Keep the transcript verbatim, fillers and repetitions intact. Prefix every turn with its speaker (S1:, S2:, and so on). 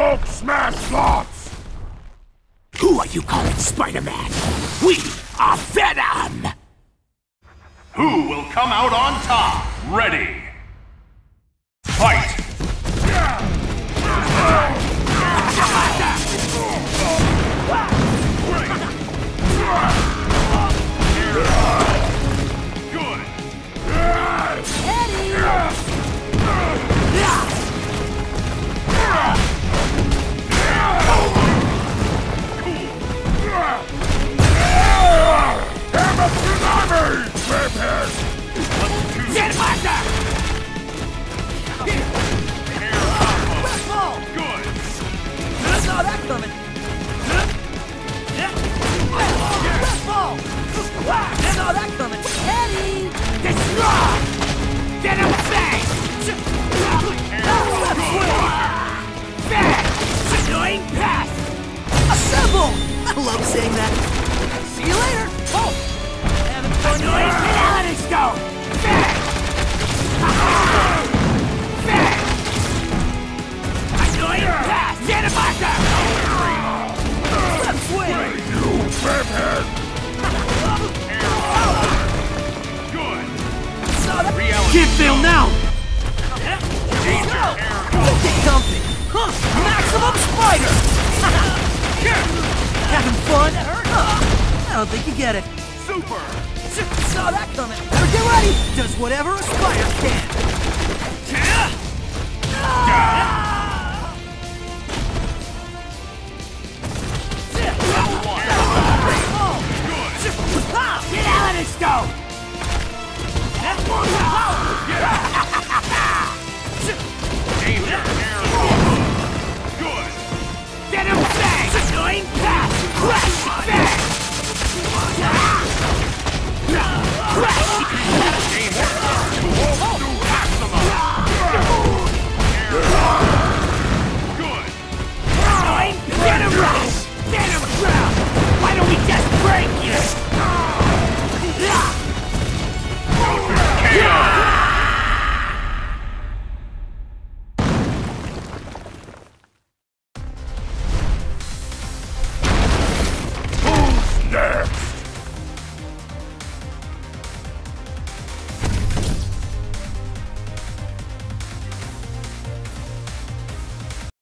S1: Hulk smash slots!
S2: Who are you calling Spider-Man? We are Venom!
S3: Who will come out on top? Ready! Fight! Good!
S4: Eddie!
S1: Hammer tsunami! Vampires!
S2: Get back!
S3: Good!
S4: I saw that coming! Left ball! I saw that coming! Eddie!
S2: Destroy! Venom Fang!
S4: Left swing!
S2: Fang! Annoying pass!
S4: Assemble! I love saying that! See you later! Oh! Having fun
S2: Annoying
S4: here?
S2: Reality Stone! Fang! Fang! Annoying pass! Get him back there!
S4: Left swing!
S1: You vampires!
S3: Good!
S4: Saw that!
S3: Reality
S4: Can't fail
S3: Stone.
S4: now!
S3: Danger!
S4: Get comfy! Huh. Maximum spider! Having fun? I don't think you get it.
S3: Super!
S4: Saw that coming. Better get ready. Does whatever a spider can.
S3: Level one!
S2: Reality Stone!
S3: Danger! Good!
S2: Venom Fang! Annoying pass! Crash! Fang! Crash!